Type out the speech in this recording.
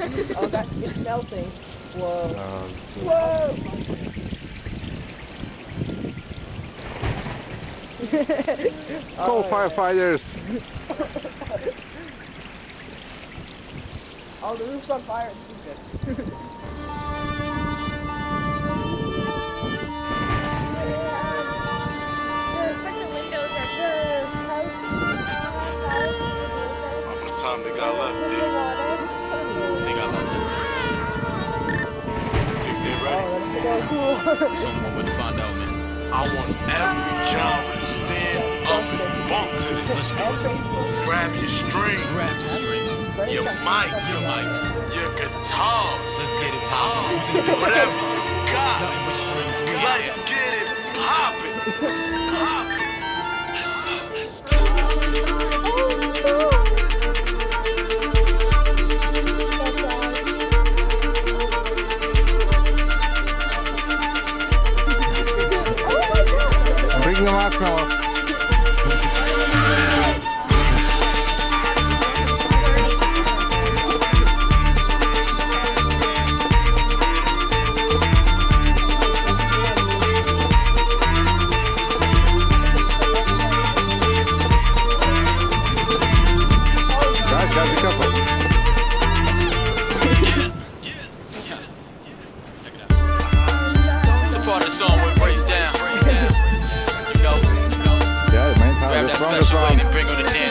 Oh, it's melting. Whoa. Oh, Whoa! call firefighters! Oh, the roof's on fire. It's good. How much time they got left, D? They got about 10 seconds. Think they ready? Oh, that's so cool. Someone would find out, man. I want every genre to stand up and bump to this. Grab your strings, Grab the strings. your mics, your guitars. Let's get it poppin'. Whatever you got. Nothing but strings. We out Let's here. get it poppin'. Poppin'. Let's go. Bring the marshmallows. Guys, gotta be careful. It's a part of the song where it breaks down. You know, Yeah, the main part grab is that the strongest special round. weight and bring on the